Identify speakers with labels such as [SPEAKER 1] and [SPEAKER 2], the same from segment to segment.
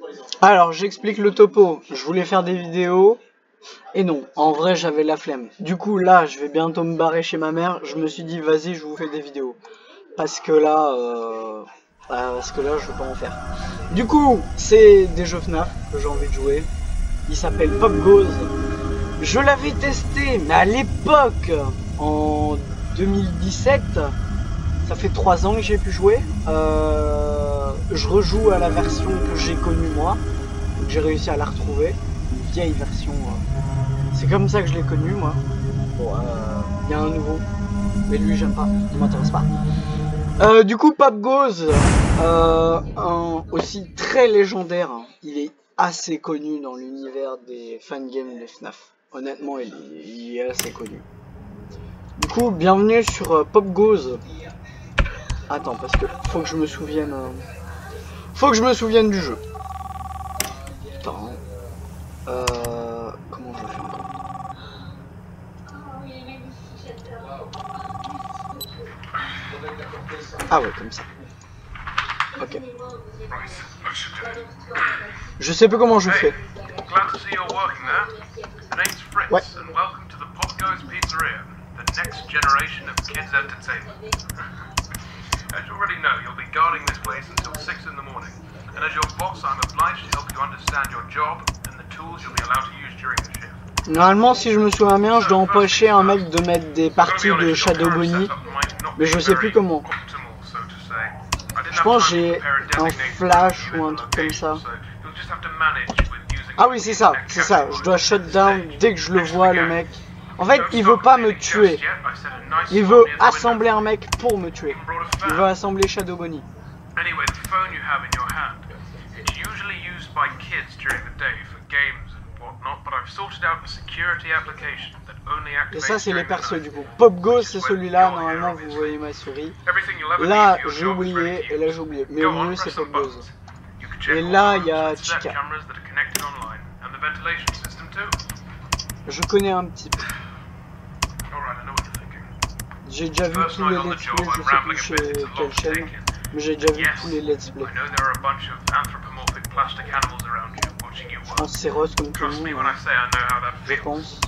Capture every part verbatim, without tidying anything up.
[SPEAKER 1] Alors, j'explique le topo. Je voulais faire des vidéos. Et non, en vrai, j'avais la flemme. Du coup, là, je vais bientôt me barrer chez ma mère. Je me suis dit, vas-y, je vous fais des vidéos. Parce que là... Euh... Bah, parce que là, je veux pas en faire. Du coup, c'est des jeux F N A F que j'ai envie de jouer. Il s'appelle Pop Goes. Je l'avais testé, mais à l'époque, en deux mille dix-sept, ça fait trois ans que j'ai pu jouer. Euh, je rejoue à la version que j'ai connue moi. J'ai réussi à la retrouver. Une vieille version. Euh, C'est comme ça que je l'ai connue moi. Bon, il euh, y a un nouveau. Mais lui, j'aime pas. Il m'intéresse pas. Euh, du coup, Pop Goes, euh, un aussi très légendaire. Il est assez connu dans l'univers des fangames de F N A F. Honnêtement, il est, il est assez connu. Du coup, bienvenue sur euh, Pop Goes. Attends, parce que faut que je me souvienne. Euh... Faut que je me souvienne du jeu. Attends. Euh... Comment je fais encore? Ah ouais, comme ça. Ok. Je sais plus comment je fais. Ouais.
[SPEAKER 2] Next generation of kids entertainment. As you already know, you'll be guarding this place until six in the morning. And as your boss, I'm obliged to help you understand your job and the tools you'll be allowed to use during the shift.
[SPEAKER 1] Normalement, si je me souviens bien, je dois empêcher un mec de mettre des parties de Shadow Bunny, mais je sais plus comment. Je pense que j'ai un flash ou un truc comme ça. Ah oui, c'est ça, c'est ça. Je dois shut down dès que je le vois, le mec. En fait, il veut pas me tuer. Il veut assembler un mec pour me tuer. Il veut assembler Shadow Bunny.
[SPEAKER 2] Anyway, the phone you have in your hand, it's usually used by kids during the day for games and whatnot, but I've sorted out a security application that only activates.
[SPEAKER 1] Et ça, c'est les persos du coup. Pop Goes, c'est celui-là. Normalement, vous voyez ma souris. Là, j'ai oublié, et là, j'ai oublié. Mais au mieux, c'est Pop Goes. Et là, il y a Chica. Je connais un petit peu. J'ai déjà vu tous les let's play, je sais plus chez quelle chaîne, mais j'ai déjà vu tous les let's play. Je pense que c'est Rose comme tout le monde, je pense.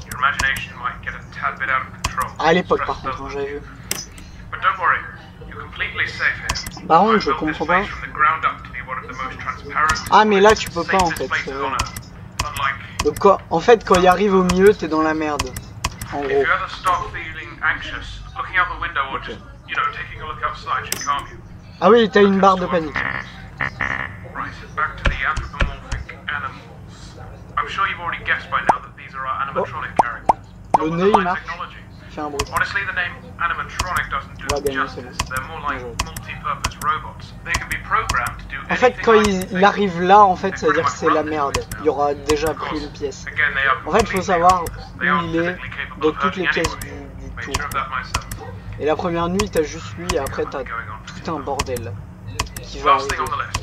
[SPEAKER 1] À l'époque par contre, hein, j'avais vu. Par contre, je comprends pas. Ah mais là tu peux pas en fait. Donc quoi, en fait quand il arrive au milieu, t'es dans la merde. En gros. Okay. Ah oui, t'as une barre de panique. Oh. Le nez il marche. Fais un bruit. Ouais, bien, c'est bon. En fait, quand il, il arrive là, en fait, ça veut dire que c'est la merde. Il y aura déjà pris une pièce. En fait, il faut savoir où il est dans toutes les pièces du, du tour. Et la première nuit, t'as juste lui, et après, t'as tout un bordel qui va arriver.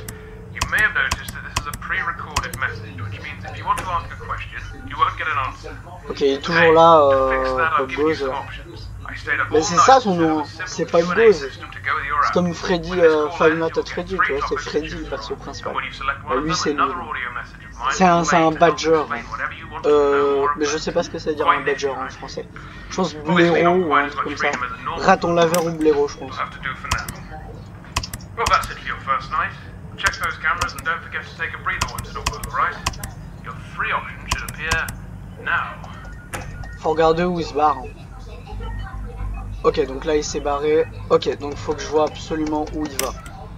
[SPEAKER 1] Ok, il est toujours là, euh, Pop Goes. Mais c'est ça son nom, c'est Pop Goes. C'est comme Freddy, euh, Five Nights at Freddy, tu vois, c'est Freddy le perso principal. Bah, lui, c'est lui. C'est un, un badger. Euh, mais je sais pas ce que ça veut dire un badger en français. Je pense blaireau ou un truc comme ça. Raton laveur ou blaireau, je pense. Faut regarder où il se barre. Ok, donc là il s'est barré. Ok, donc faut que je vois absolument où il va.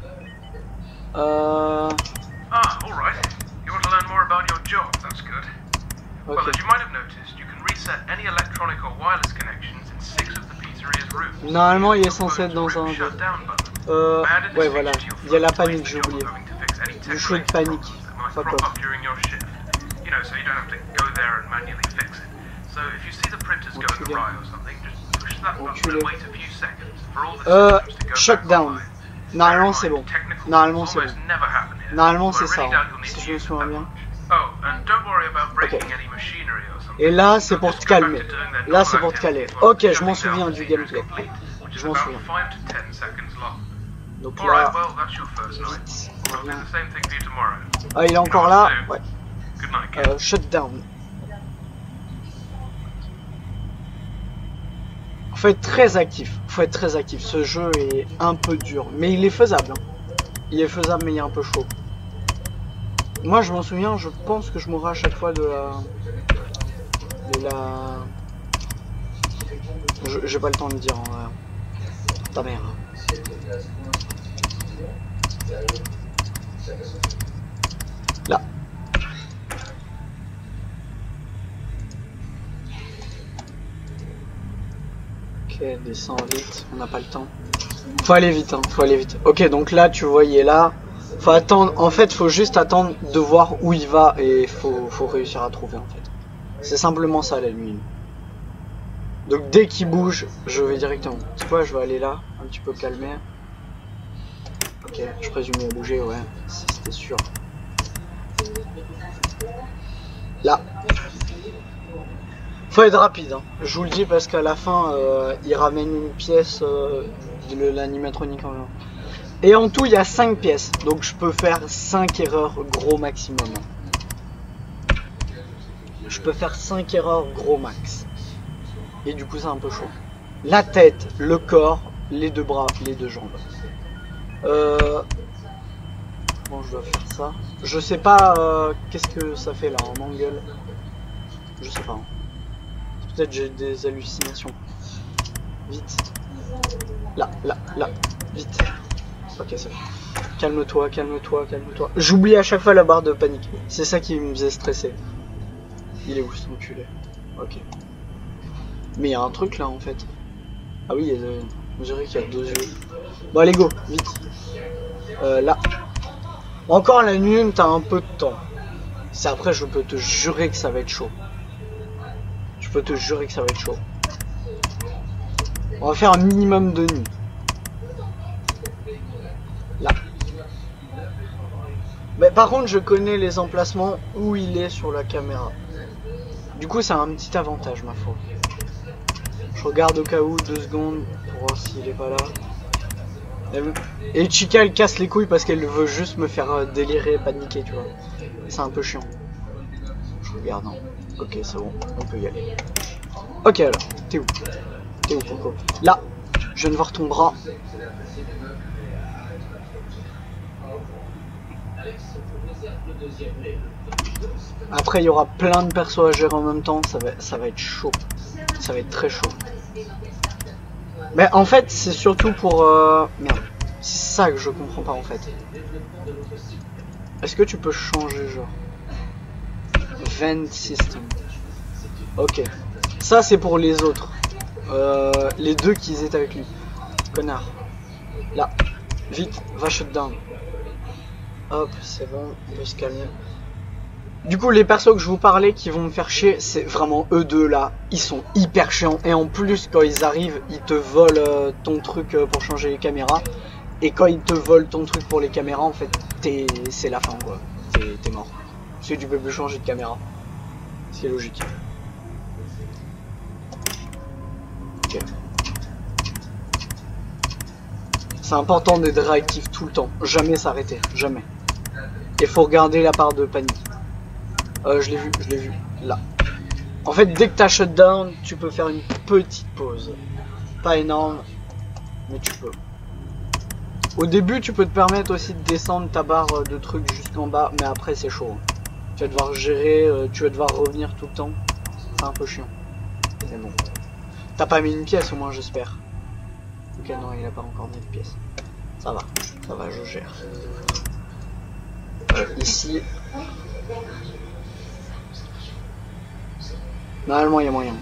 [SPEAKER 1] Euh...
[SPEAKER 2] Ah, alright. You want to learn more about your job, that's good. Well, as you might have noticed, you can reset any electronic or wireless connections in six of the pizzeria's rooms.
[SPEAKER 1] Normalement, il est censé être dans un jeu. Euh, ouais, voilà. Il y a la panique, j'ai oublié. Le show de panique. Fuck off. You know, so you don't have to go there and manually fix it. So if you see the printers go awry or something, just push that button and wait a few seconds for all the Euh,
[SPEAKER 2] systems to go
[SPEAKER 1] shutdown. Normalement, c'est bon. Normalement, c'est bon. Normalement, c'est ça, hein, si je me souviens bien. Okay. Et là, c'est pour te calmer. Là, c'est pour te caler. Ok, je m'en souviens du gameplay. Je m'en souviens. Donc là, vite, on revient. Ah, il est encore là. Ouais.
[SPEAKER 2] Good night, kid.
[SPEAKER 1] Euh, shutdown. Faut être très actif. Faut être très actif. Ce jeu est un peu dur, mais il est faisable. Hein. Il est faisable, mais il est un peu chaud. Moi, je m'en souviens. Je pense que je mourrais à chaque fois de la, de la. J'ai pas le temps de dire. Hein. Ta mère. Là. Ok, descends vite, on n'a pas le temps. Faut aller vite, hein, faut aller vite. Ok, donc là, tu vois, il est là. Faut attendre, en fait, faut juste attendre de voir où il va et faut, faut réussir à trouver, en fait. C'est simplement ça, la nuit. Donc dès qu'il bouge, je vais directement. C'est quoi, je vais aller là, un petit peu calmer. Ok, je présume qu'il a bougé, ouais, c'était sûr. Là. Faut être rapide, hein. Je vous le dis parce qu'à la fin, euh, il ramène une pièce euh, de l'animatronique en même. Et en tout, il y a cinq pièces. Donc je peux faire cinq erreurs gros maximum. Je peux faire cinq erreurs gros max. Et du coup, c'est un peu chaud. La tête, le corps, les deux bras, les deux jambes. Euh... Bon, je dois faire ça. Je sais pas euh, qu'est-ce que ça fait là en angle. Je sais pas. Hein. Peut-être j'ai des hallucinations. Vite. Là, là, là. Vite. Ok, c'est bon. Calme-toi, calme-toi, calme-toi. J'oublie à chaque fois la barre de panique. C'est ça qui me faisait stresser. Il est où cet enculé? Ok. Mais il y a un truc là en fait. Ah oui, il y a de... on dirait qu'il y a deux yeux. Bon allez go, vite. Euh, là. Encore la nuit, t'as un peu de temps. C'est après, je peux te jurer que ça va être chaud. Je peux te jurer que ça va être chaud. On va faire un minimum de nuit. Là. Mais par contre, je connais les emplacements où il est sur la caméra. Du coup, c'est un petit avantage, ma foi. Je regarde au cas où, deux secondes, pour voir s'il est pas là. Et Chica, elle casse les couilles parce qu'elle veut juste me faire délirer, paniquer, tu vois. C'est un peu chiant. Je regarde, non. Ok, c'est bon, on peut y aller. Ok, alors, t'es où? T'es où, Coco? Là, je viens de voir ton bras. Après, il y aura plein de persos à gérer en même temps, ça va, ça va être chaud. Ça va être très chaud. Mais en fait, c'est surtout pour... Euh... Merde, c'est ça que je comprends pas en fait. Est-ce que tu peux changer genre Vent System. Ok. Ça c'est pour les autres. Euh, les deux qui étaient avec lui. Connard. Là. Vite, va shutdown. Hop, c'est bon, on peut se calmer. Du coup, les persos que je vous parlais qui vont me faire chier, c'est vraiment eux deux là. Ils sont hyper chiants. Et en plus, quand ils arrivent, ils te volent euh, ton truc euh, pour changer les caméras. Et quand ils te volent ton truc pour les caméras, en fait, c'est la fin quoi. T'es mort. Parce que tu peux plus changer de caméra. C'est logique. Ok. C'est important d'être réactif tout le temps. Jamais s'arrêter. Jamais. Et faut regarder la part de panique. Euh, je l'ai vu, je l'ai vu, là. En fait, dès que t'as shutdown, tu peux faire une petite pause. Pas énorme, mais tu peux. Au début, tu peux te permettre aussi de descendre ta barre de trucs jusqu'en bas, mais après, c'est chaud. Tu vas devoir gérer, tu vas devoir revenir tout le temps. C'est un peu chiant. Mais bon. T'as pas mis une pièce au moins, j'espère. Ok, non, il a pas encore mis de pièce. Ça va, ça va, je gère. Euh, ici. Normalement, il y a moyen.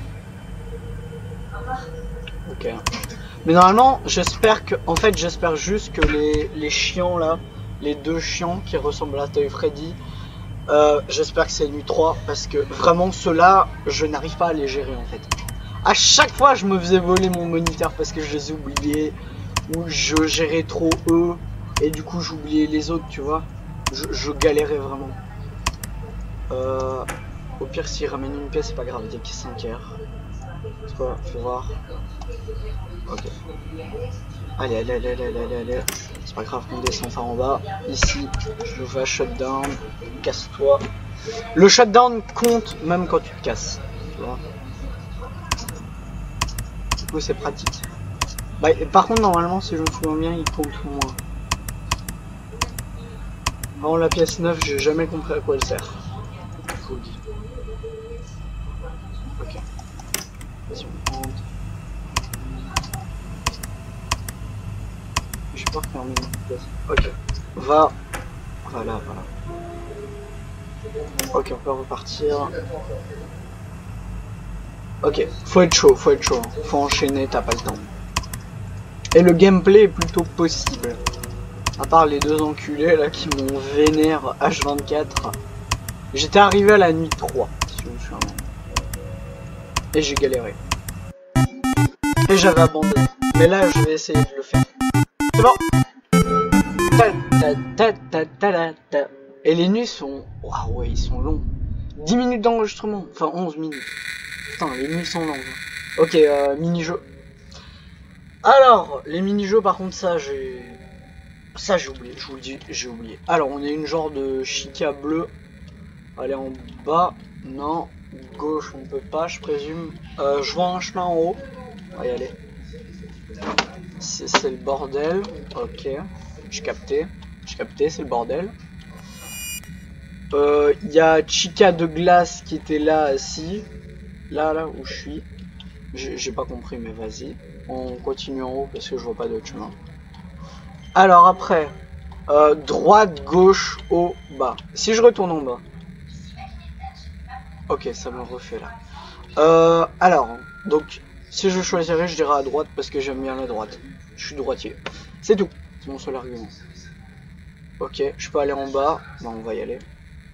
[SPEAKER 1] Ok. Mais normalement, j'espère que... En fait, j'espère juste que les, les chiants, là, les deux chiants qui ressemblent à Toy Freddy, euh, j'espère que c'est nuit trois, parce que vraiment, ceux-là, je n'arrive pas à les gérer, en fait. À chaque fois, je me faisais voler mon moniteur parce que je les oubliais, ou je gérais trop eux, et du coup, j'oubliais les autres, tu vois. Je, je galérais vraiment. Euh... Au pire, s'il ramène une pièce, c'est pas grave, il y a que cinq heures. C'est quoi? Fais voir. Ok. Allez, allez, allez, allez, allez, allez. C'est pas grave qu'on descend par en bas. Ici, je vais shutdown. Casse-toi. Le shutdown compte même quand tu te casses. Tu vois. Du coup, c'est pratique. Bah, par contre, normalement, si je me souviens bien, il compte moins. Avant la pièce neuve, j'ai jamais compris à quoi elle sert. Je vous le dis. Ok. Vas-y, on rentre. J'ai peur qu'il y en ait une pièce. Ok. Va. Voilà, voilà. Ok, on peut repartir. Ok, faut être chaud, faut être chaud. Faut enchaîner, t'as pas le temps. Et le gameplay est plutôt possible. À part les deux enculés là qui m'ont vénère H vingt-quatre. J'étais arrivé à la nuit trois, si je me souviens bien. Et j'ai galéré. Et j'avais abandonné. Mais là, je vais essayer de le faire. C'est bon. Ta, ta, ta, ta, ta, ta, ta. Et les nuits sont... Waouh, ouais, ils sont longs. dix minutes d'enregistrement. Enfin, onze minutes. Putain, les nuits sont longues. Ok, euh, mini-jeu. Alors, les mini-jeux, par contre, ça, j'ai... Ça, j'ai oublié, je vous le dis, j'ai oublié. Alors, on est une genre de chica bleu. Allez, en bas. Non. Gauche, on peut pas, je présume. Euh, je vois un chemin en haut. On va y aller. C'est le bordel. Ok. J'ai capté. J'ai capté, c'est le bordel. Il euh, y a Chica de glace qui était là, assis. Là, là où je suis. J'ai pas compris, mais vas-y. On continue en haut parce que je vois pas d'autre chemin. Alors après, euh, droite, gauche, haut, bas. Si je retourne en bas. Ok, ça me refait là. Euh, alors, donc, si je choisirais, je dirais à droite parce que j'aime bien la droite. Je suis droitier. C'est tout. C'est mon seul argument. Ok, je peux aller en bas. Bon, on va y aller.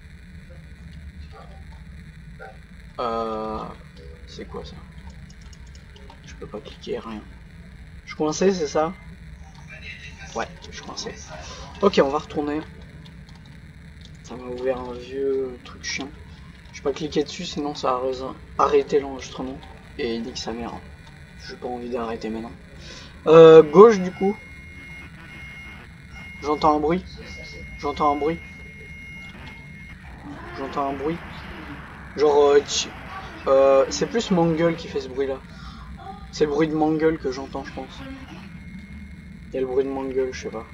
[SPEAKER 1] Euh, c'est quoi ça? Je peux pas cliquer, rien. Je suis coincé, c'est ça? Ouais, je suis coincé. Ok, on va retourner. Ça m'a ouvert un vieux truc chiant. Je peux pas cliquer dessus, sinon ça va arrêter l'enregistrement. Et il dit que sa mère. J'ai pas envie d'arrêter maintenant. Euh, gauche du coup. J'entends un bruit. J'entends un bruit. J'entends un bruit. Genre, euh, euh, c'est plus Mangle qui fait ce bruit là. C'est le bruit de Mangle que j'entends, je pense. Il y a le bruit de Mangle, je sais pas.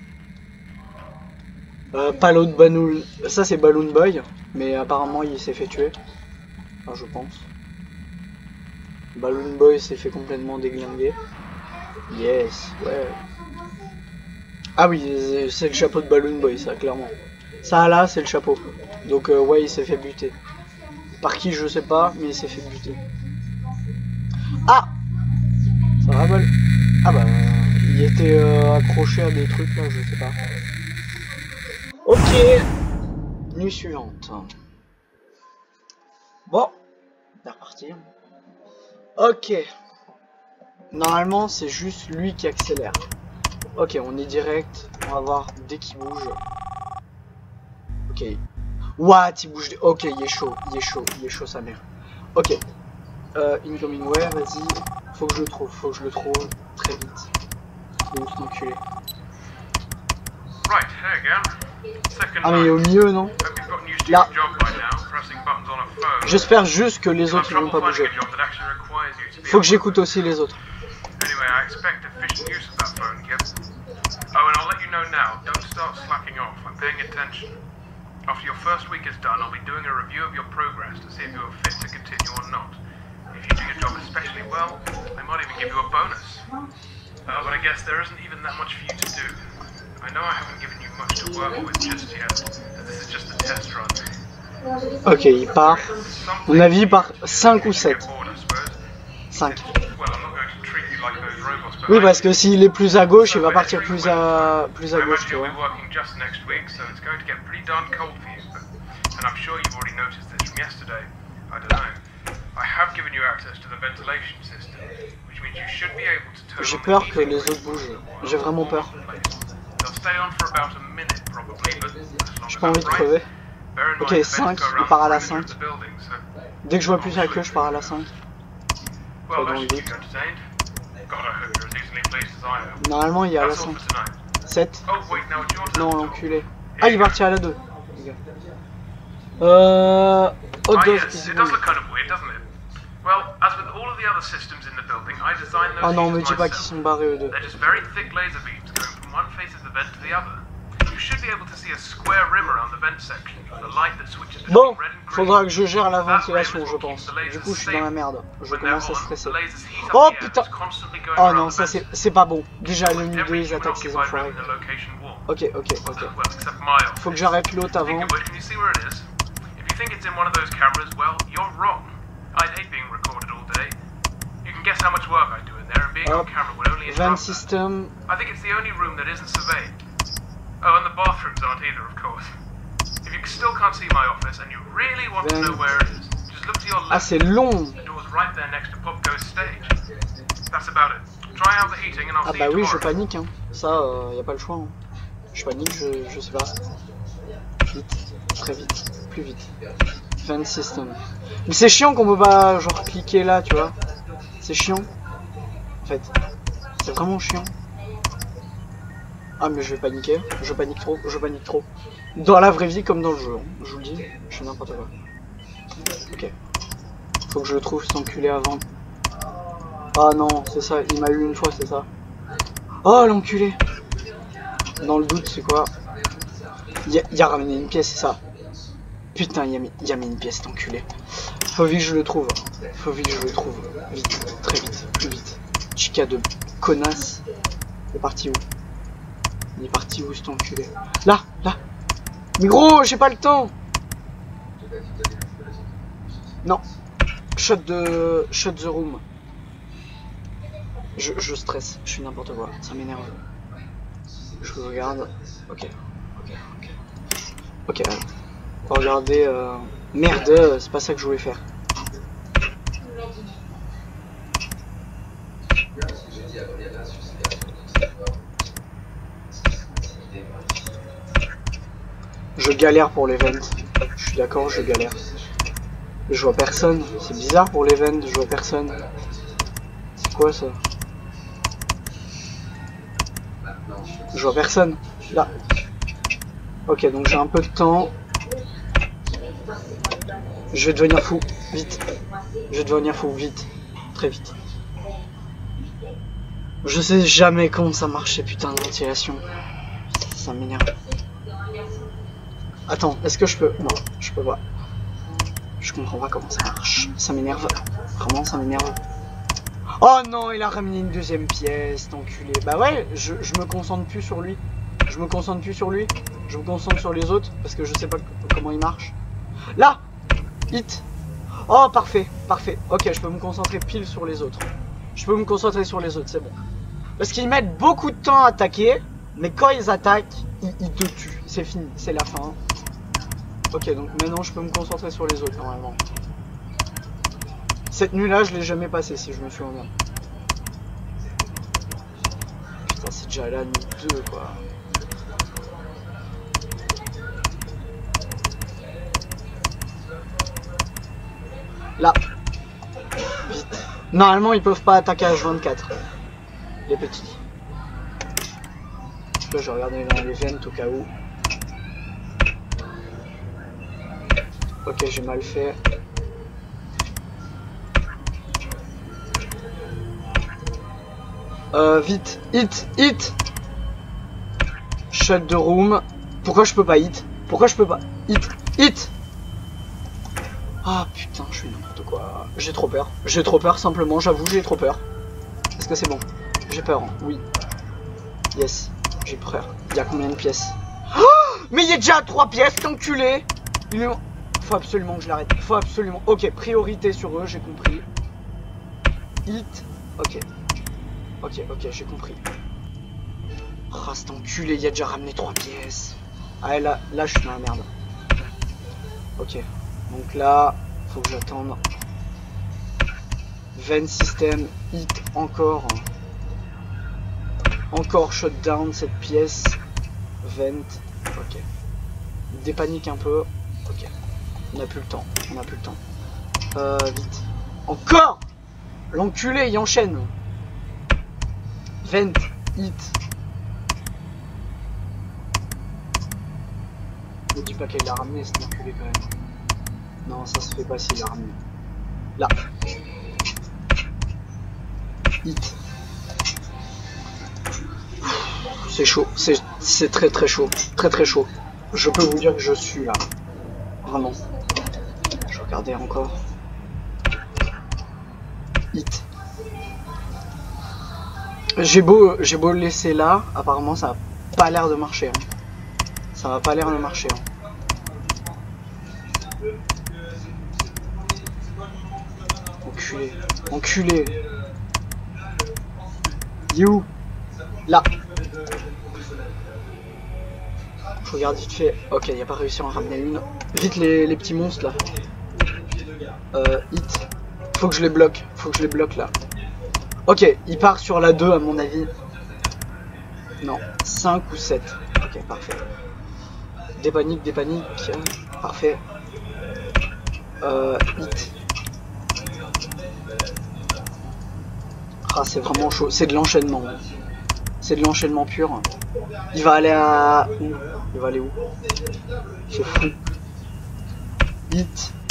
[SPEAKER 1] Euh, pas l'autre Banoul. Ça c'est Balloon Boy, mais apparemment il s'est fait tuer. Enfin, je pense. Balloon Boy s'est fait complètement déglinguer. Yes, ouais. Ah oui, c'est le chapeau de Balloon Boy, ça, clairement. Ça là, c'est le chapeau. Donc euh, ouais, il s'est fait buter. Par qui, je sais pas, mais il s'est fait buter. Ah! Ça va, Bol? Ah bah, il était euh, accroché à des trucs là, je sais pas. Ok. Nuit suivante. Bon, on va repartir. Ok. Normalement, c'est juste lui qui accélère. Ok, on est direct. On va voir dès qu'il bouge. Ok. What? Il bouge. Ok, il est chaud. Il est chaud. Il est chaud, sa mère. Ok. Euh, incoming way, vas-y. Faut que je le trouve. Faut que je le trouve très vite. Il est tout enculé. Ah, mais il est au milieu, non? Là. J'espère juste que les autres ils vont pas bouger. Faut que j'écoute aussi les autres.
[SPEAKER 2] Anyway, I expect efficient use of that phone, Gibb. Oh, and I'll let you know now, don't start slacking off. I'm paying attention. After your first week is done, I'll be doing a review of your progress to see if you are fit to continue or not. If you do your job especially well, I might even give you a bonus. Uh, but I guess there isn't even that much for you to do. I know I haven't given you much to work with just yet, as this is just a test run.
[SPEAKER 1] Ok, il part. On a vu par cinq ou sept. cinq. Oui, parce que s'il est plus à gauche, il va partir plus à plus à gauche, tu vois. J'ai peur que les autres bougent. J'ai vraiment peur. J'ai pas envie de crever. Ok, cinq, il part à la cinq. Dès que je vois plus la queue, je pars à la cinq. Pas dans le doute.
[SPEAKER 2] decently placed as I am.
[SPEAKER 1] Normalement, il y a la
[SPEAKER 2] That's all
[SPEAKER 1] cinq.
[SPEAKER 2] for tonight.
[SPEAKER 1] sept.
[SPEAKER 2] Oh wait, now it's your turn.
[SPEAKER 1] Non,
[SPEAKER 2] to talk.
[SPEAKER 1] l'enculé. Ah, il va partir à la deux. les gars. Euh... Hot
[SPEAKER 2] Ah
[SPEAKER 1] dog
[SPEAKER 2] yes,
[SPEAKER 1] is
[SPEAKER 2] it does
[SPEAKER 1] good.
[SPEAKER 2] look kind of weird, doesn't it? Well, as with all of the other systems in the building, I designed those
[SPEAKER 1] Ah non, me
[SPEAKER 2] uses
[SPEAKER 1] dis pas qu'ils
[SPEAKER 2] myself.
[SPEAKER 1] sont barrés eux deux.
[SPEAKER 2] They're just very thick laser beams going from one face of the vent to the other. You should be able to see a square rim around the vent section from the light that switches
[SPEAKER 1] Bon,
[SPEAKER 2] between red and green.
[SPEAKER 1] faudra que je gère la
[SPEAKER 2] That rim
[SPEAKER 1] ventilation,
[SPEAKER 2] is
[SPEAKER 1] je
[SPEAKER 2] what
[SPEAKER 1] pense.
[SPEAKER 2] keeps the lasers
[SPEAKER 1] Du coup, je suis dans la
[SPEAKER 2] stable.
[SPEAKER 1] merde. Je
[SPEAKER 2] When they're
[SPEAKER 1] commence à
[SPEAKER 2] on,
[SPEAKER 1] stresser.
[SPEAKER 2] the lasers heat up
[SPEAKER 1] Oh
[SPEAKER 2] the air
[SPEAKER 1] putain.
[SPEAKER 2] that's constantly going
[SPEAKER 1] Oh
[SPEAKER 2] around
[SPEAKER 1] non,
[SPEAKER 2] the
[SPEAKER 1] ça
[SPEAKER 2] vent.
[SPEAKER 1] c'est c'est pas bon. Déjà, le nuit deux,
[SPEAKER 2] Every
[SPEAKER 1] ils
[SPEAKER 2] human
[SPEAKER 1] attaquent ces
[SPEAKER 2] occupied room
[SPEAKER 1] enfoirés.
[SPEAKER 2] in the location wall.
[SPEAKER 1] Ok, ok, ok.
[SPEAKER 2] Well, except my office.
[SPEAKER 1] Faut que j'arrête l'autre
[SPEAKER 2] Think
[SPEAKER 1] avant.
[SPEAKER 2] of which, can you see where it is? If you think it's in one of those cameras, well, you're wrong. I'd hate being recorded all day. You can guess how much work I do in there, and being on
[SPEAKER 1] Hop.
[SPEAKER 2] camera would only
[SPEAKER 1] Van
[SPEAKER 2] interrupt that.
[SPEAKER 1] system.
[SPEAKER 2] I think it's the only room that isn't surveyed. Oh, and the bathrooms aren't either, of course. If you still can't see my office and you really want to know where it is, just look to your
[SPEAKER 1] Ah,
[SPEAKER 2] left.
[SPEAKER 1] c'est long.
[SPEAKER 2] The door's right there next to Popgo's stage. That's about it. Try out the heating and I'll
[SPEAKER 1] Ah
[SPEAKER 2] see
[SPEAKER 1] bah
[SPEAKER 2] you
[SPEAKER 1] oui, je
[SPEAKER 2] tomorrow.
[SPEAKER 1] panique, hein. Ça, euh, y a pas le choix. Hein. Je panique, je, je sais pas. Vite, très vite, plus vite. Van system. Mais c'est chiant qu'on peut pas genre cliquer là, tu vois. C'est chiant. En fait, c'est vraiment chiant. Ah mais je vais paniquer, je panique trop, je panique trop. Dans la vraie vie comme dans le jeu, hein. Je vous le dis, je fais n'importe quoi. Ok. Faut que je le trouve cet enculé avant. Ah non, c'est ça, il m'a eu une fois, c'est ça. Oh l'enculé. Dans le doute, c'est quoi? Il a, il a ramené une pièce, c'est ça. Putain, il a, mis, il a mis une pièce, cet enculé. Faut vite que je le trouve. Faut vite que je le trouve. Vite, très vite, plus vite. Chica de connasse. Il est parti où? Il est parti où cet enculé? Là, là. Mais gros, j'ai pas le temps. Non. Shut de... Shut the room. Je, je stresse, je suis n'importe quoi, ça m'énerve. Je regarde. Ok, ok, ok. Ok, euh, on va regarder. Euh... Merde, c'est pas ça que je voulais faire. Je galère pour l'event. Je suis d'accord, je galère. Je vois personne. C'est bizarre pour l'event, je vois personne. C'est quoi ça? Je vois personne. Là. Ok, donc j'ai un peu de temps. Je vais devenir fou. Vite. Je vais devenir fou. Vite. Très vite. Je sais jamais comment ça marche ces putains de ventilation. Ça, ça m'énerve. Attends, est-ce que je peux... Non, je peux pas. Je comprends pas comment ça marche. Ça m'énerve. Vraiment, ça m'énerve. Oh non, il a ramené une deuxième pièce, t'enculé. Bah ouais, je, je me concentre plus sur lui. Je me concentre plus sur lui. Je me concentre sur les autres parce que je sais pas comment il marche. Là, hit. Oh, parfait, parfait. Ok, je peux me concentrer pile sur les autres. Je peux me concentrer sur les autres, c'est bon. Parce qu'ils mettent beaucoup de temps à attaquer, mais quand ils attaquent, ils, ils te tuent. C'est fini, c'est la fin. Ok, donc maintenant je peux me concentrer sur les autres normalement. Cette nuit-là, je l'ai jamais passée si je me souviens bien. Putain, c'est déjà la nuit deux, quoi. Là. Vite. Normalement, ils peuvent pas attaquer à H vingt-quatre. Les petits. Là, je vais regarder dans les ventes au cas où. Ok, j'ai mal fait. Euh, vite, hit, hit. Shut the room. Pourquoi je peux pas hit? Pourquoi je peux pas hit, hit? Ah putain, je fais n'importe quoi. J'ai trop peur. J'ai trop peur simplement, j'avoue, j'ai trop peur. Est-ce que c'est bon? J'ai peur, hein. Oui. Yes, j'ai peur. Il y a combien de pièces? Oh, mais il y a déjà trois pièces, t'enculé. Il est... Faut absolument que je l'arrête. Faut absolument. Ok, priorité sur eux, j'ai compris. Hit. Ok. Ok, ok, j'ai compris. Oh, cet enculé, il a déjà ramené trois pièces. Ah, là, là, je suis dans la merde. Ok. Donc là, faut que j'attende. Vent system, hit encore. Encore shutdown cette pièce. Vent. Ok. Il dépanique un peu. Ok. On n'a plus le temps. On n'a plus le temps. Euh, vite. Encore! L'enculé, il enchaîne. Vent, hit. Ne dis pas qu'elle l'a ramené, c'est enculé quand même. Non, ça se fait pas s'il l'a ramené. Là. Hit. C'est chaud, c'est très très chaud, très très chaud. Je peux vous dire que je suis là. Vraiment. Je vais regarder encore. Hit. J'ai beau, j'ai beau le laisser là, apparemment ça a pas l'air de marcher. Hein. Ça va pas l'air de marcher. Hein. Enculé, enculé. You. Là. Je regarde vite fait. Ok, il n'y a pas réussi à en ramener une. Vite les, les petits monstres là. Euh, hit. Faut que je les bloque. Faut que je les bloque là. Ok, il part sur la deux à mon avis. Non, cinq ou sept. Ok, parfait. Des paniques, des paniques. Parfait. Euh, hit. Ah, c'est vraiment chaud. C'est de l'enchaînement. C'est de l'enchaînement pur. Il va aller à... où? Il va aller où? C'est fou. Hit.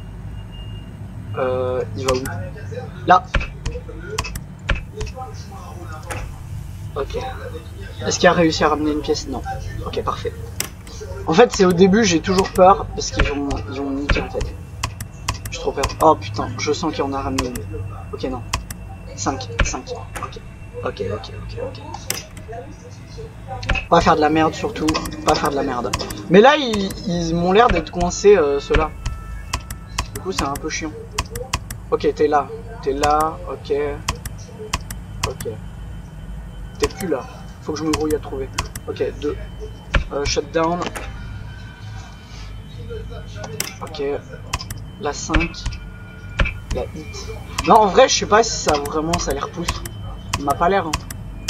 [SPEAKER 1] Euh, il va où? Là. Ok. Est-ce qu'il a réussi à ramener une pièce? Non. Ok, parfait. En fait, c'est au début, j'ai toujours peur parce qu'ils vont, ils vont me niquer en fait. J'ai trop peur. Oh putain, je sens qu'il en a ramené une. Ok, non. cinq, cinq. Ok. Ok, ok, ok, ok. Pas faire de la merde surtout. Pas faire de la merde. Mais là, ils, ils m'ont l'air d'être coincés, euh, ceux-là. Du coup, c'est un peu chiant. Ok, t'es là. T'es là. Ok. Ok. T'es plus là. Faut que je me grouille à trouver. Ok, deux. Euh, shutdown. Ok. La cinq. La hit. Non, en vrai, je sais pas si ça vraiment ça les repousse. Il m'a pas l'air. Hein.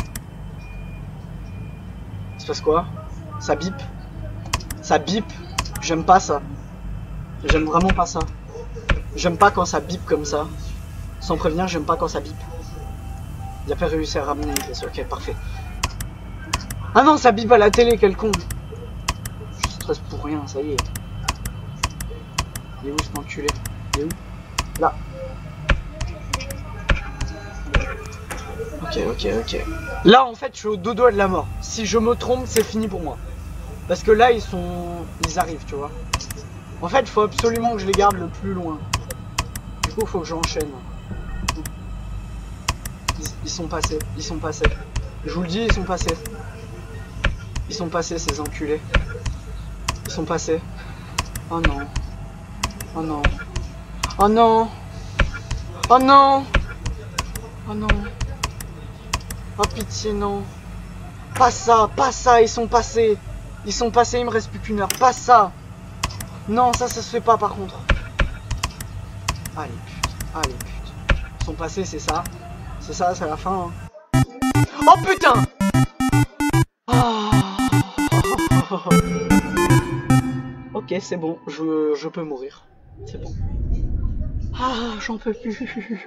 [SPEAKER 1] Il se passe quoi? Ça bip. Ça bip. J'aime pas ça. J'aime vraiment pas ça. J'aime pas quand ça bip comme ça. Sans prévenir, j'aime pas quand ça bip. Il a pas réussi à ramener une pièce. Ok, parfait. Ah non, ça bip à la télé, quel con. Je stresse pour rien, ça y est. Il est où cet enculé? Il est où? Là. Ok, ok, ok. Là, en fait, je suis au deux doigts de la mort. Si je me trompe, c'est fini pour moi. Parce que là, ils sont... Ils arrivent, tu vois. En fait, il faut absolument que je les garde le plus loin. Du coup, il faut que j'enchaîne. Ils, ils sont passés. Ils sont passés. Je vous le dis, ils sont passés. Ils sont passés, ces enculés. Ils sont passés. Oh non. Oh non. Oh non. Oh non. Oh non. Oh pitié, non. Pas ça, pas ça, ils sont passés. Ils sont passés, il me reste plus qu'une heure. Pas ça. Non, ça, ça se fait pas par contre. Allez, putain. Allez, putain. Ils sont passés, c'est ça. C'est ça, c'est la fin. Hein. Oh putain. Oh. Ok, c'est bon, je, je peux mourir. C'est bon. Ah, j'en peux plus.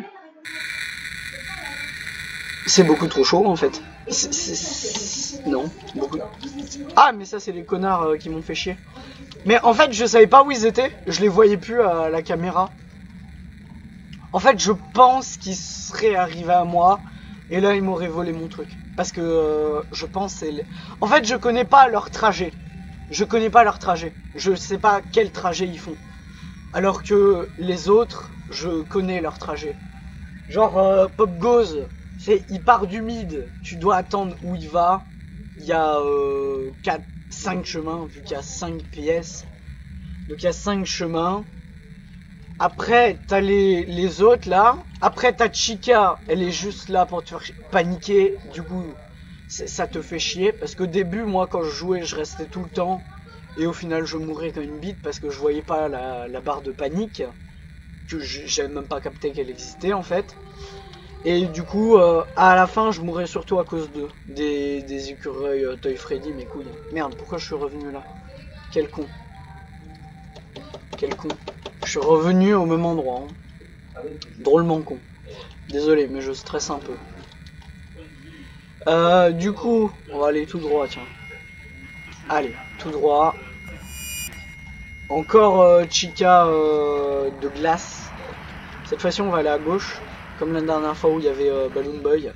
[SPEAKER 1] C'est beaucoup trop chaud en fait. C'est, c'est... Non, beaucoup. Ah, mais ça, c'est les connards euh, qui m'ont fait chier. Mais en fait, je savais pas où ils étaient. Je les voyais plus à la caméra. En fait, je pense qu'ils seraient arrivés à moi. Et là, ils m'auraient volé mon truc. Parce que euh, je pense c'est... Les... En fait, je connais pas leur trajet. Je connais pas leur trajet. Je sais pas quel trajet ils font. Alors que les autres, je connais leur trajet. Genre, euh, Pop Goes, c'est il part du mid. Tu dois attendre où il va. Il y a euh, quatre, cinq chemins, vu qu'il y a cinq pièces. Donc il y a cinq chemins. Après, t'as les, les autres là. Après, t'as Chica. Elle est juste là pour te faire paniquer. Du coup, ça te fait chier. Parce qu'au début, moi, quand je jouais, je restais tout le temps. Et au final, je mourais comme une bite parce que je voyais pas la, la barre de panique. Que j'avais même pas capté qu'elle existait en fait. Et du coup, euh, à la fin, je mourais surtout à cause d'eux. Des, des écureuils euh, Toy Freddy, mes couilles. Merde, pourquoi je suis revenu là? Quel con. Quel con. Je suis revenu au même endroit. Hein. Drôlement con. Désolé, mais je stresse un peu. Euh, du coup, on va aller tout droit, tiens. Allez, tout droit. Encore euh, Chica euh, de glace. Cette fois-ci, on va aller à gauche. Comme la dernière fois où il y avait euh, Balloon Boy.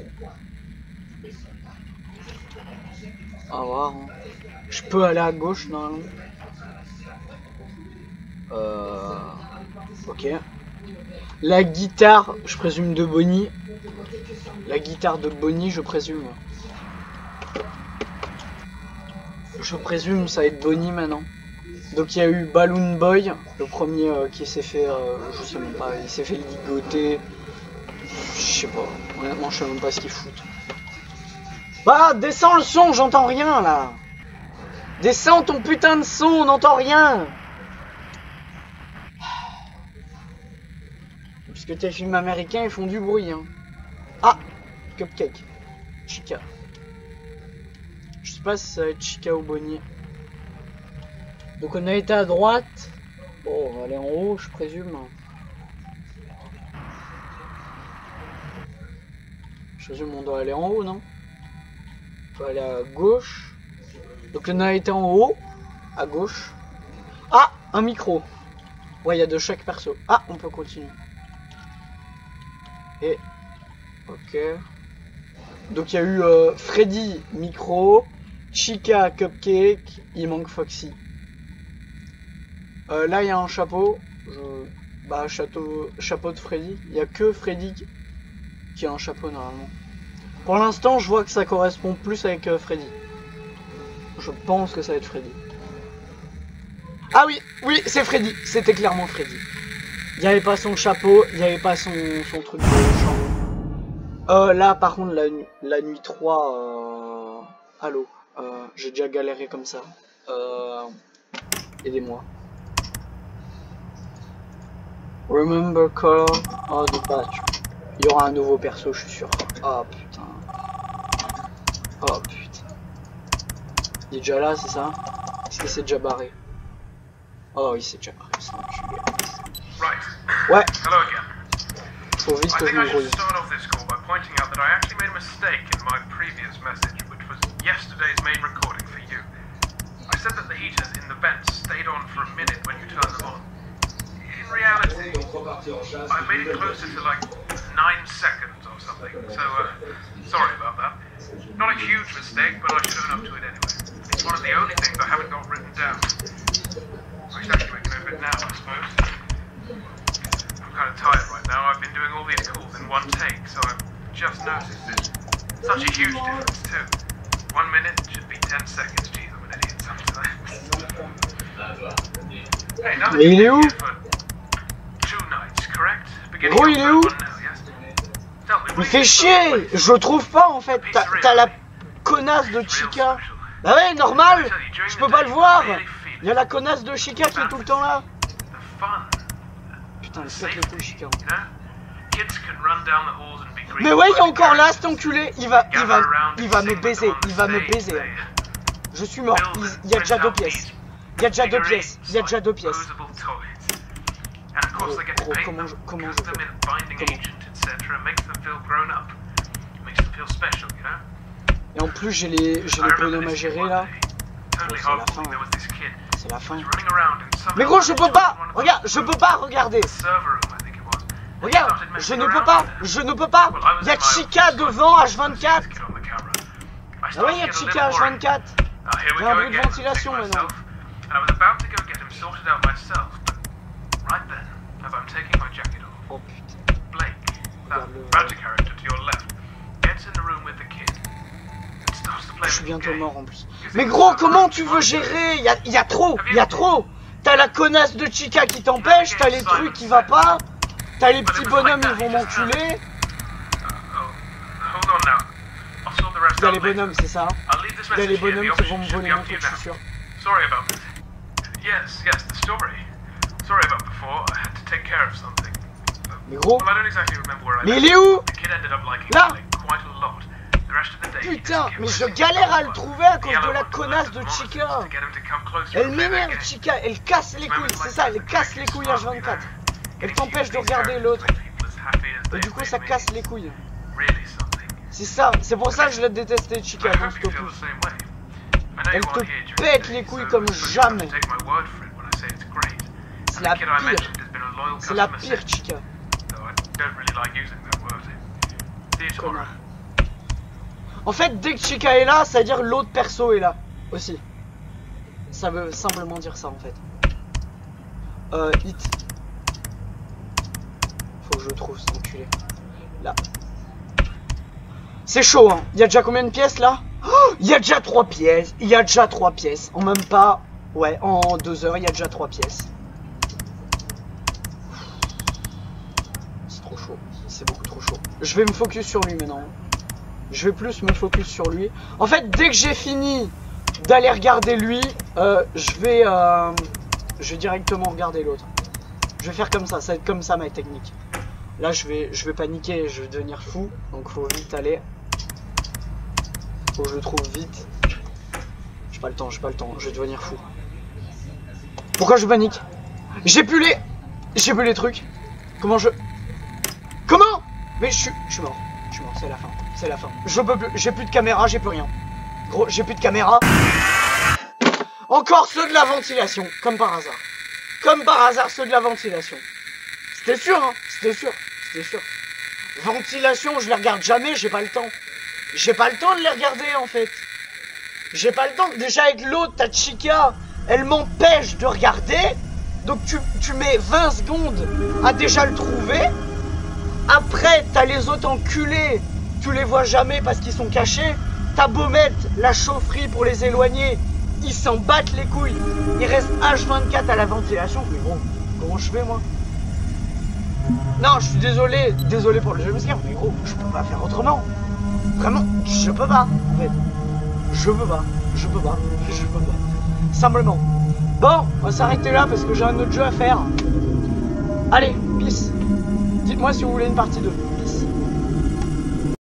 [SPEAKER 1] On va voir. Hein. Je peux aller à gauche, normalement. Euh... Ok. La guitare, je présume de Bonnie. La guitare de Bonnie, je présume. Je présume ça va être Bonnie maintenant. Donc il y a eu Balloon Boy, le premier euh, qui s'est fait, euh, je sais même pas, il s'est fait ligoter. Je sais pas, honnêtement je sais même pas ce qu'il fout. Bah descends le son, j'entends rien là. Descends ton putain de son, on n'entend rien. Parce que tes films américains ils font du bruit hein. Ah, Cupcake, Chica. Je sais pas si ça va être Chica ou Bonnie. Donc on a été à droite. Bon, on va aller en haut, je présume. Je présume on doit aller en haut, non? On va aller à gauche. Donc on a été en haut, à gauche. Ah, un micro. Ouais, il y a de chaque perso. Ah, on peut continuer. Et... Ok. Donc il y a eu euh, Freddy, micro. Chica, Cupcake. Il manque Foxy. Euh, là il y a un chapeau, je... bah chapeau, chapeau de Freddy, il n'y a que Freddy qui... qui a un chapeau normalement. Pour l'instant je vois que ça correspond plus avec euh, Freddy. Je pense que ça va être Freddy. Ah oui, oui c'est Freddy, c'était clairement Freddy. Il n'y avait pas son chapeau, il n'y avait pas son, son truc de chant. Euh, là par contre la, nu la nuit trois, euh... allô, euh, j'ai déjà galéré comme ça. Euh... Aidez-moi. Remember color of the patch. Il y aura un nouveau perso, je suis sûr. Oh putain. Oh putain. Il est déjà là, c'est ça? Est-ce qu'il s'est déjà barré? Oh, il s'est déjà barré, c'est un enculé. Ouais.
[SPEAKER 2] Hello again.
[SPEAKER 1] Faut vite
[SPEAKER 2] I
[SPEAKER 1] que je
[SPEAKER 2] think I
[SPEAKER 1] me
[SPEAKER 2] should
[SPEAKER 1] grouille.
[SPEAKER 2] start off this call by pointing out that I actually made a mistake in my previous message, which was yesterday's main recording for you. I said that the heaters in the vents stayed on for a minute when you turned them on. In reality, I made it closer to like nine seconds or something, so uh, sorry about that. Not a huge mistake, but I should own up to it anyway. It's one of the only things I haven't got written down. I should actually make a note of it now, I suppose. I'm kind of tired right now. I've been doing all these calls in one take, so I've just noticed it. Such a huge difference too. One minute should be ten seconds. Jeez, I'm an idiot sometimes. Hey, now that
[SPEAKER 1] Mais il est où? Gros, il est où? Il fait chier. Je le trouve pas en fait. T'as la connasse de Chica. Bah ouais, normal. Je peux pas le voir. Il y a la connasse de Chica qui est tout le temps là. Putain, il pète les couilles Chica. Mais ouais, il est encore là cet enculé. Il va, il va, il va me baiser. Il va me baiser. Je suis mort. Il, il y a déjà deux pièces. Il y a déjà deux pièces. Il y a déjà deux pièces. Gros, gros, comment je, comment je fais? Comment? Et en plus j'ai les, j'ai les bonhommes à gérer là. Oh, c'est la fin. C'est la fin. Mais gros, je peux pas. Regarde, je peux pas regarder. Regarde, je ne peux pas. Je ne peux pas. Il y a Chica devant H vingt-quatre. Ah ouais, il y a Chica H vingt-quatre. Il y a un bruit de ventilation maintenant. Oh putain.
[SPEAKER 2] Blake, that Badger character to your left, gets in the room with the kid and starts to play.
[SPEAKER 1] Je suis bientôt mort en plus. Mais gros, comment tu veux gérer? Il y a, y a trop, il y a trop. T'as la connasse de Chica qui t'empêche, t'as les trucs qui va pas, t'as les petits bonhommes ils vont m'enculer. Il y a les bonhommes, c'est ça. Il y a les bonhommes qui vont me voler mon truc, je suis sûr.
[SPEAKER 2] Sorry about this. Yes, yes, the story. Sorry about before. I had to take care of something.
[SPEAKER 1] Mais gros.
[SPEAKER 2] Well, I don't exactly remember where I
[SPEAKER 1] Mais il est où?
[SPEAKER 2] The kid ended up liking
[SPEAKER 1] Là.
[SPEAKER 2] quite a lot. The rest of the day.
[SPEAKER 1] Putain, mais je galère à le trouver à cause de la connasse de Chica. Elle m'énerve Chica, elle casse les couilles, c'est ça, elle casse les couilles H vingt-quatre. Elle t'empêche de regarder l'autre. Et du coup ça casse les couilles. C'est ça, c'est pour ça que je l'ai détesté, Chica, dans ce topus. Elle te pète les couilles comme jamais. C'est la pire. C'est la pire, Chica. Connard. En fait, dès que Chica est là, ça veut dire l'autre perso est là aussi. Ça veut simplement dire ça en fait. Euh, hit. Faut que je trouve cet enculé. Là. C'est chaud, hein. Il y a déjà combien de pièces là? Oh, il y a déjà trois pièces. Il y a déjà trois pièces. En même pas. Ouais, en deux heures, il y a déjà trois pièces. C'est trop chaud. C'est beaucoup trop chaud. Je vais me focus sur lui maintenant. Je vais plus me focus sur lui. En fait, dès que j'ai fini d'aller regarder lui, euh, je vais euh, je vais directement regarder l'autre. Je vais faire comme ça, ça va être comme ça ma technique. Là je vais je vais paniquer, je vais devenir fou, donc faut vite aller. Faut que je le trouve vite. J'ai pas le temps, j'ai pas le temps, je vais devenir fou. Pourquoi je panique? J'ai plus les j'ai plus les trucs. Comment je Comment? Mais je suis je suis mort. Je suis mort, c'est la fin. C'est la fin. Je peux plus, j'ai plus de caméra, j'ai plus rien. Gros, j'ai plus de caméra. Encore ceux de la ventilation, comme par hasard. Comme par hasard, ceux de la ventilation. C'était sûr, hein. C'était sûr. C'était sûr. Ventilation, je les regarde jamais, j'ai pas le temps. J'ai pas le temps de les regarder, en fait. J'ai pas le temps. Déjà, avec l'autre, ta Chica, elle m'empêche de regarder. Donc, tu, tu mets vingt secondes à déjà le trouver. Après, t'as les autres enculés. Tu les vois jamais parce qu'ils sont cachés. T'as beau mettre la chaufferie pour les éloigner, ils s'en battent les couilles. Il reste H vingt-quatre à la ventilation. Mais bon, comment je fais moi? Non, je suis désolé, désolé pour le jumpscare, mais gros, je peux pas faire autrement. Vraiment, je peux pas, en fait. Je peux pas, je peux pas, je peux pas. Simplement. Bon, on va s'arrêter là parce que j'ai un autre jeu à faire. Allez, peace. Dites-moi si vous voulez une partie deux. Peace.